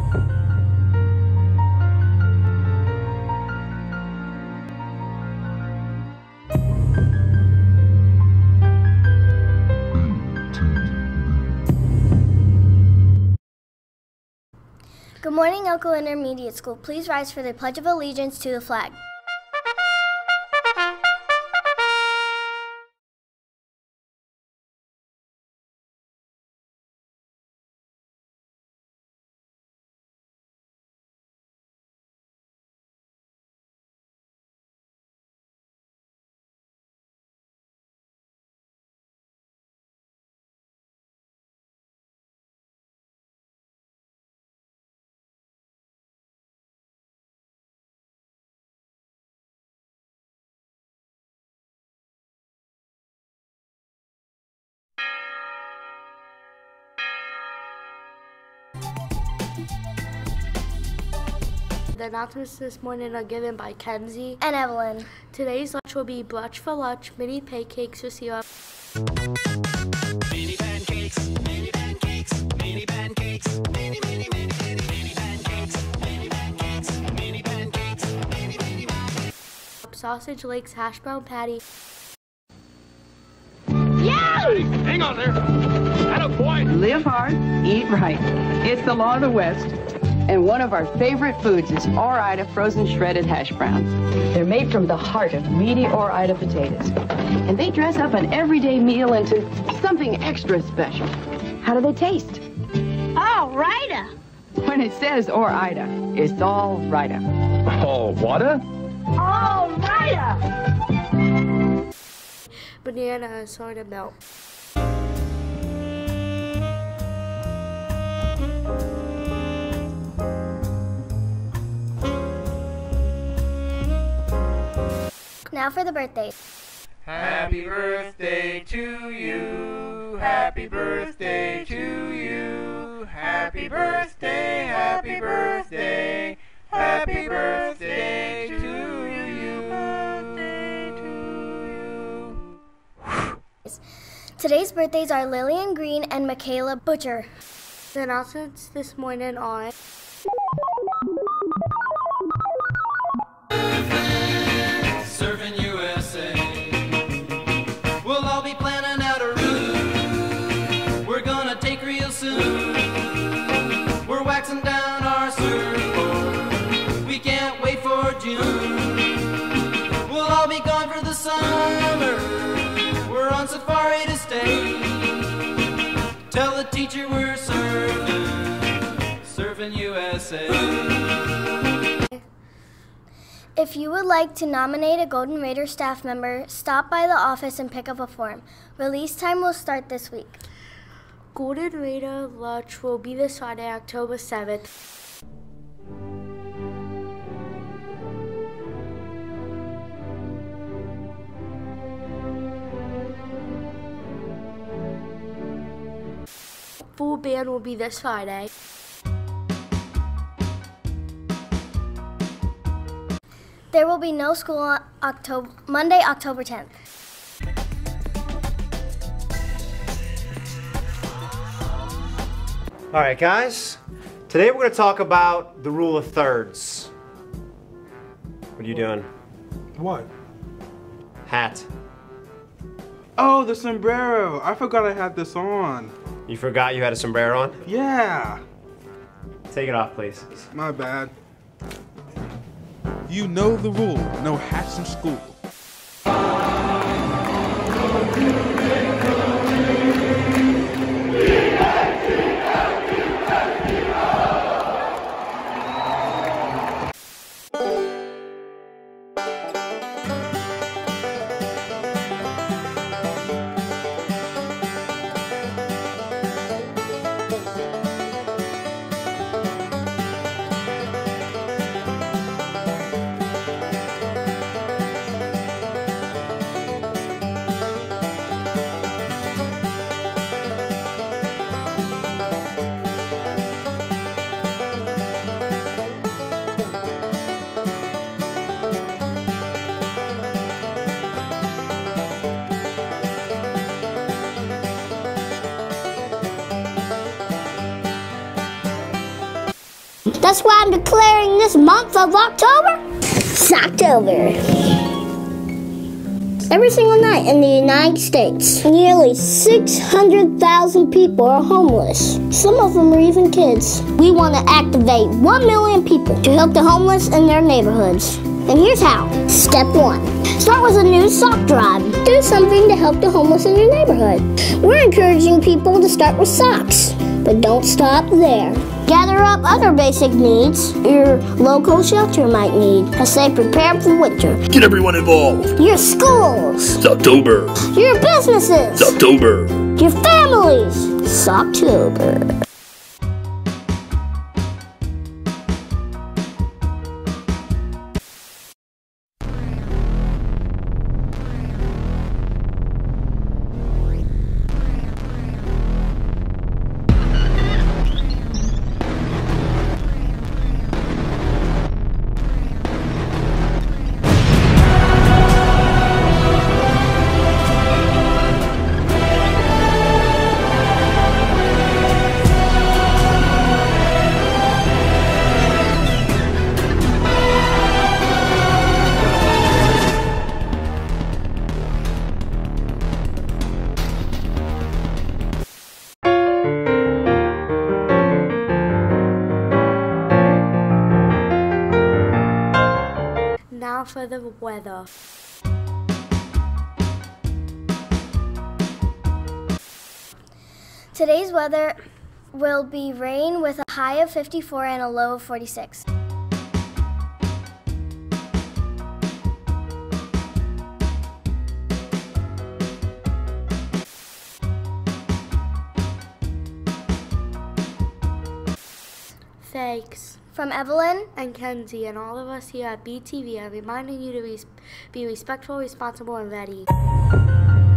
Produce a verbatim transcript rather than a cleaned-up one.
Good morning, Elko Intermediate School. Please rise for the Pledge of Allegiance to the flag. The announcements this morning are given by Kenzie And Evelyn. Today's lunch will be brunch for lunch, mini pancakes with syrup. Mini pancakes, mini pancakes, mini pancakes, mini, mini, mini, mini, mini pancakes, mini pancakes, mini pancakes, mini, mini, mini. Sausage Lakes hash brown patty. Hey, hang on there. Atta boy. Live hard, eat right. It's the law of the West. And one of our favorite foods is Ore-Ida frozen shredded hash browns. They're made from the heart of meaty Ore-Ida potatoes. And they dress up an everyday meal into something extra special. How do they taste? Ore-Ida. When it says Ore-Ida, it's all Rida. Oh, whata? Ore-Ida. Banana and soda milk. Now for the birthday. Happy birthday to you. Happy birthday to you. Happy birthday, happy birthday. Happy birthday to you. Birthday to you. Today's birthdays are Lillian Green and Michaela Butcher. The announcements this morning are Surfing U S A. We'll all be planning out a route we're gonna take real soon. We're waxing down our surfboard. We can't wait for June. We'll all be gone for the summer. We're on safari to stay. Tell the teacher we're surfing. Surfing U S A. If you would like to nominate a Golden Raider staff member, stop by the office and pick up a form. Release time will start this week. Golden Raider lunch will be this Friday, October seventh. Full band will be this Friday. There will be no school on October, Monday, October tenth. All right, guys. Today we're going to talk about the rule of thirds. What are you doing? What? Hat. Oh, the sombrero. I forgot I had this on. You forgot you had a sombrero on? Yeah. Take it off, please. My bad. You know the rule. No hats in school. That's why I'm declaring this month of October Socktober. Every single night in the United States, nearly six hundred thousand people are homeless. Some of them are even kids. We want to activate one million people to help the homeless in their neighborhoods. And here's how. Step one. Start with a new sock drive. Do something to help the homeless in your neighborhood. We're encouraging people to start with socks, but don't stop there. Gather up other basic needs your local shelter might need as they prepare for winter. Get everyone involved. Your schools. It's October. Your businesses. It's October. Your families. It's October. Now for the weather. Today's weather will be rain with a high of fifty-four and a low of forty-six. Thanks. From Evelyn and Kenzie and all of us here at B T V, I'm reminding you to res- be respectful, responsible, and ready.